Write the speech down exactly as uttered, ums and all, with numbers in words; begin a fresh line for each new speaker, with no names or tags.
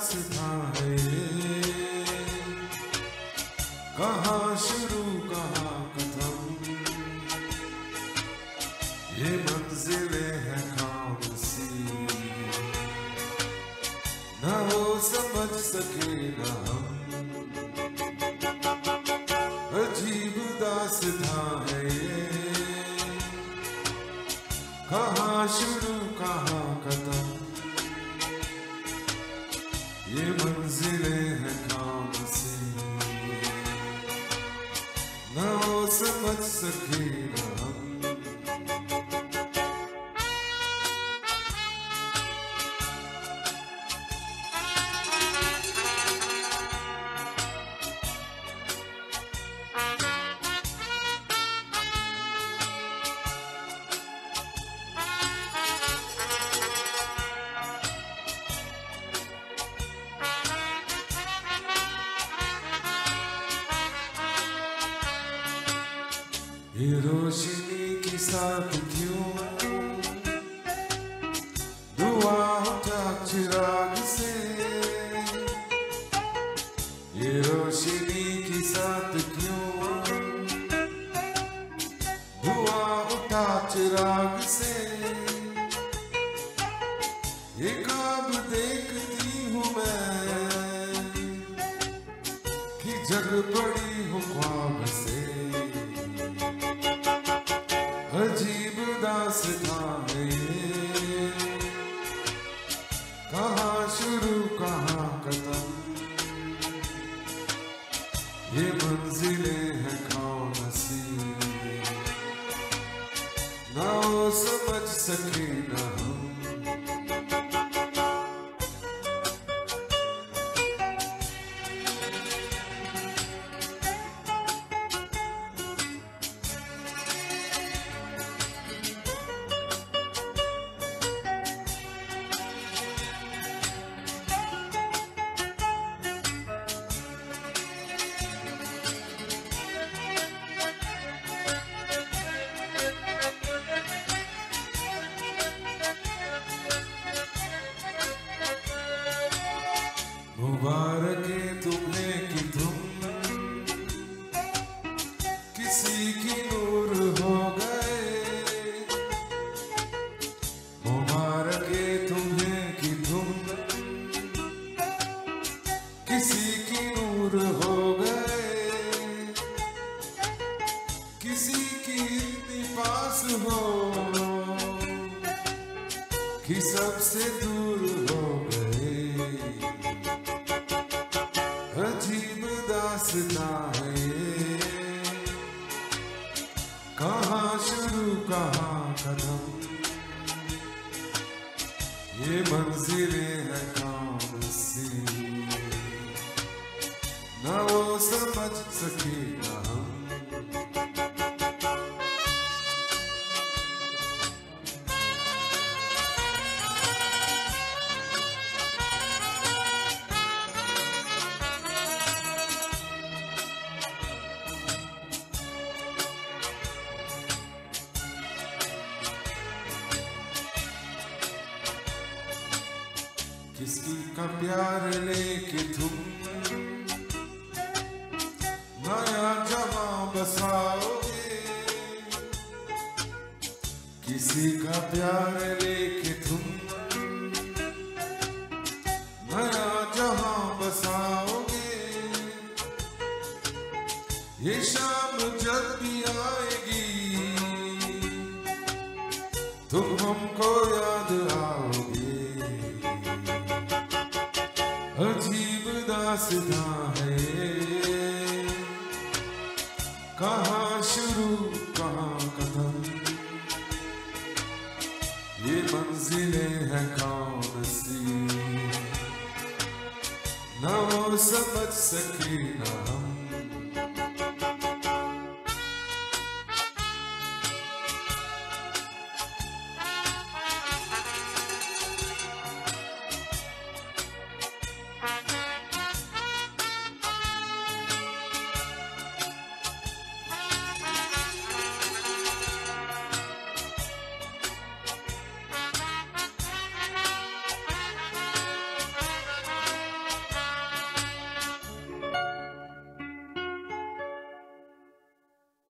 दास्तां है ये, कहाँ शुरू कहाँ खत्म, ये मंजिलें हैं कौन सी, न वो समझ सके न हम। अजीब दास्तां है ये, कहाँ शुरू कहाँ खत्म, ये मंजिलें हैं कौन सी, न वो समझ सके न हम। ये रोशनी के साथ क्यों दुआ उठा चिराग से, ये रोशनी के साथ क्यों दुआ उठा चिराग से, ये ख्वाब देखती हूँ मैं कि जग पड़ी हूँ ख्वाब से। अजीब दास्तां है ये, कहाँ शुरू कहाँ खत्म, ये मंजिलें हैं कौन सी, ना वो समझ सके ना हम। मुबारक है तुम्हें कि तुम किसी की नूर हो गए, मुबारक है तुम्हें कि तुम किसी की नूर हो गए, किसी की इतनी पास हो कि सबसे दूर हो गए। अजीब दास्तां है ये, कहाँ शुरू कहाँ खत्म, ये मंजिलें हैं कौन सी, न वो समझ सके न हम। किसकी का प्यार लेके तुम नया जहां बसाओगे, किसी का प्यार लेके तुम नया जहां बसाओगे, ये शाम जब भी आएगी तुम हमको याद आओगे। अजीब दास्तां है ये, कहाँ शुरू कहाँ खत्म, ये मंजिलें हैं कौन सी, न वो समझ सके न हम।